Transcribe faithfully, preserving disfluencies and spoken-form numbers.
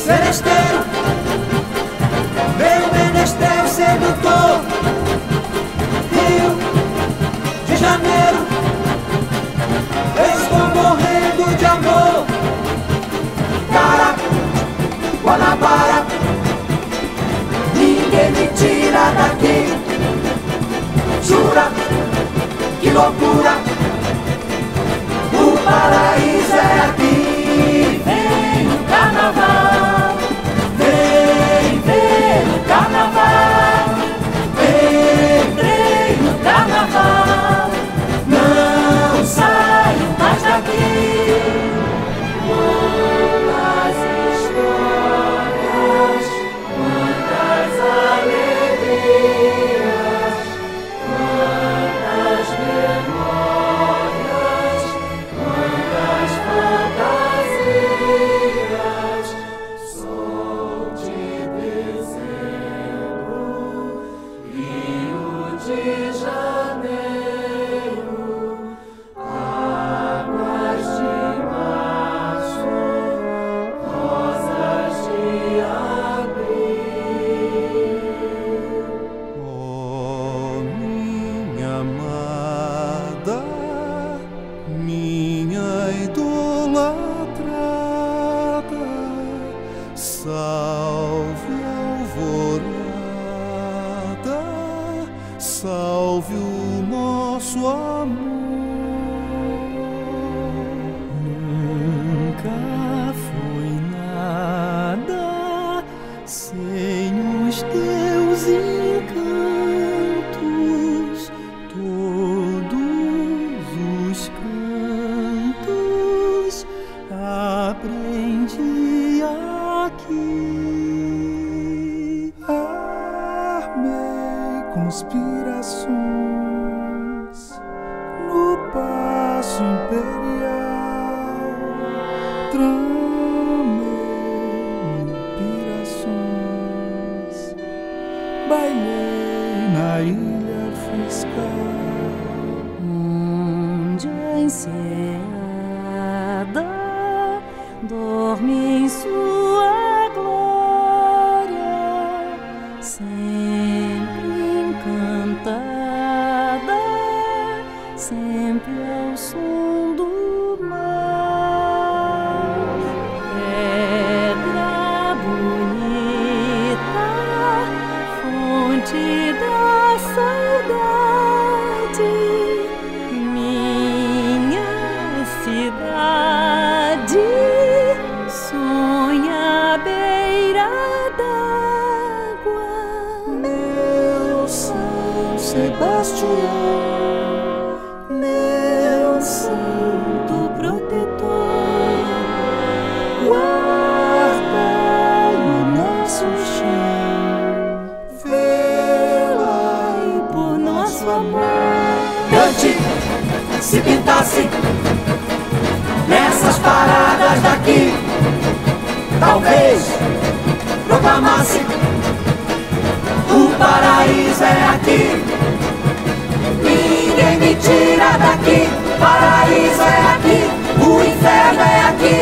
seresteiro, meu menestrel sedutor. Rio de Janeiro, estou morrendo de amor. Cara, Guanabara, ninguém me tira daqui. Jura, que loucura, o paraíso é aqui. Vem no carnaval, vem ver no carnaval. Entrei no carnaval, não saio mais daqui. Quantas histórias, quantas alegrias, quantas memórias, quantas fantasias. Sol de dezembro, Rio de Janeiro, águas de março, rosas de abril. Oh, minha amada, minha idolatrada, salve a alvorada, salve o nosso amor. Nunca foi nada sem os teus encantos, todos os cantos aprendi aqui. Armei conspirações no paço imperial, tramei mil pirações, bailei na ilha fiscal, onde a enseada dorme em sua glória, sempre encantada, sempre ao som do mar. Pedra bonita, fonte da saudade, minha cidade sonha à beira d'água. meu São Sebastião, Meu santo protetor, guardai o nosso chão, velai por nosso amor. Dante se pintasse nessas paradas daqui, talvez proclamasse: o paraíso é aqui. Ninguém me tira daqui, paraíso é aqui, o inferno é aqui.